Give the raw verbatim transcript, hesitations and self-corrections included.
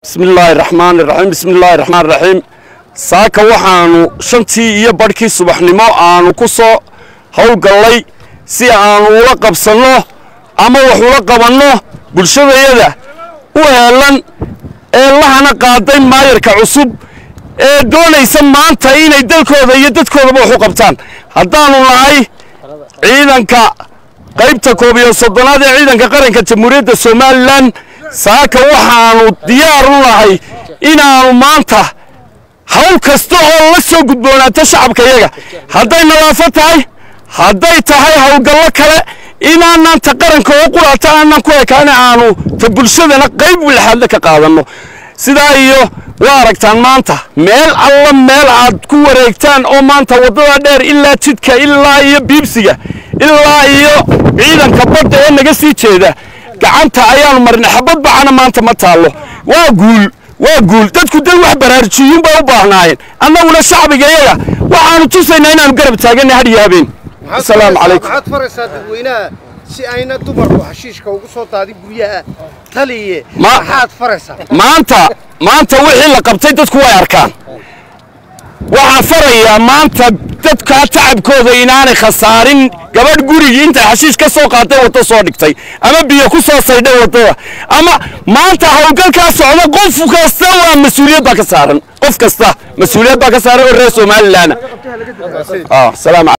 بسم الله الرحمن الرحيم بسم الله الرحمن الرحيم ساكا وحانو شنتي iyo barkii subaxnimo aanu ku soo hawl galay si aanu ula qabsano ama wax ula qabanno bulshadayada u heelan ee lahana qaaday maayarka cusub ee doonaysa maanta inay dalkooda iyo dadkooda wax u qabtaan hadaanu nahay ciidanka qaybta koob iyo soddonaad ee ciidanka qaranka Jamhuuriyadda Soomaaliland saaka waxaanu diyaar u nahay inaanu maanta hawl kasta oo la soo gudboonaato shacabkayaga hadday nadaafad tahay hadday tahay hawlgallo kale inaanaan ta qaranka oo quraata aanan ku ekaana aanu ta bulshadana qayb walaxaad ka qaadano sidaa iyo waa aragtaan maanta meel alla meel aad ku wareegtaan oo maanta wadada dheer ilaa jidka ilaa iyo biibsiga ilaa iyo ciidanka badda ee naga sii jeeda gacanta ayaanu marnay xabad bacana maanta ma taalo waa guul waa guul dadku dal wax baraarjiyeen baa u baahnaayeen annaguna shacbigayaga waxaanu tusaynaa inaanu garab taaganahay hadii habeen assalaamu calaykum waxaad faraysaa dadweynaha si ayna dumarku xashiishka ugu soo daadin guryaha taliye waxaad faraysaa maanta maanta wixii la qabtay dadku way arkaan waxaan farayaa maanta dadka tacabkooda inaanay khasaarin gabadh gurigii inta xashiish ka soo qaatay wada soo dhigtay ama biyo ku soo saydhay wadada ama maanta hawlgalka socda qof kasta waa mas'uuliyad ba ka saaran qof kasta mas'uuliyad ba ka saaran oo reer Soomaaliland ah salaam